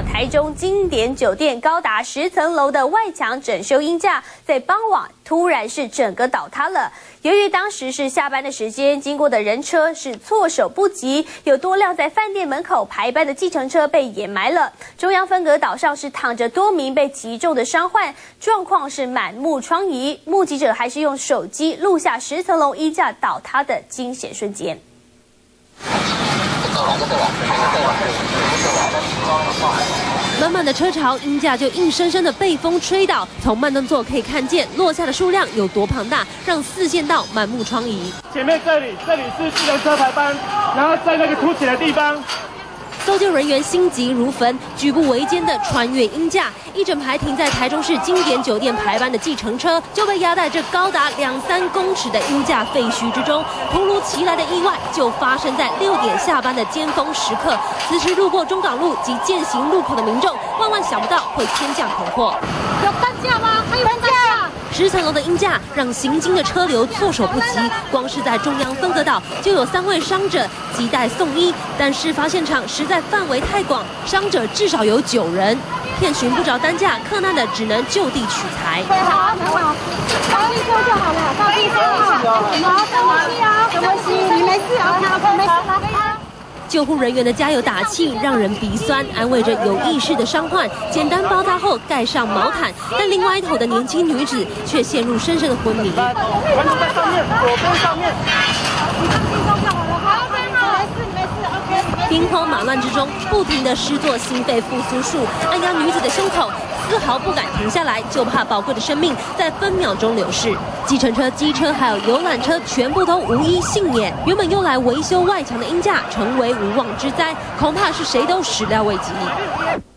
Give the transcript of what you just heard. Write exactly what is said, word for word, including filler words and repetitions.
台中经典酒店高达十层楼的外墙整修鹰架，在傍晚突然是整个倒塌了。由于当时是下班的时间，经过的人车是措手不及，有多辆在饭店门口排班的计程车被掩埋了。中央分隔岛上是躺着多名被击中的伤患，状况是满目疮痍。目击者还是用手机录下十层楼鹰架倒塌的惊险瞬间。 满满的车潮，鹰架就硬生生的被风吹倒。从慢动作可以看见落下的数量有多庞大，让四线道满目疮痍。 前面这里，这里是计程车排班，然后在那个凸起的地方。 搜救人员心急如焚，举步维艰的穿越鹰架，一整排停在台中市经典酒店排班的计程车就被压在这高达两三公尺的鹰架废墟之中。突如其来的意外就发生在六点下班的尖峰时刻。此时路过中港路及践行路口的民众，万万想不到会天降横祸。 有担架吗？还有担架？ 十层楼的鹰架让行经的车流措手不及，光是在中央分隔岛就有三位伤者亟待送医，但事发现场实在范围太广，伤者至少有九人，遍寻不着担架，克难的只能就地取材。 好，很好，到地收就好了，到地收好。好，深呼吸啊，深呼吸，你没事啊，没事啊。 救护人员的加油打气让人鼻酸，安慰着有意识的伤患，简单包扎后盖上毛毯。但另外一头的年轻女子却陷入深深的昏迷。 完成在上面，左边上面。 你到地收就好了，好，没事没事 ，OK。 兵荒马乱之中，不停地施作心肺复苏术，按压女子的胸口。 丝毫不敢停下来，就怕宝贵的生命在分秒钟流逝。计程车、机车还有游览车全部都无一幸免。原本用来维修外墙的鹰架，成为无妄之灾，恐怕是谁都始料未及。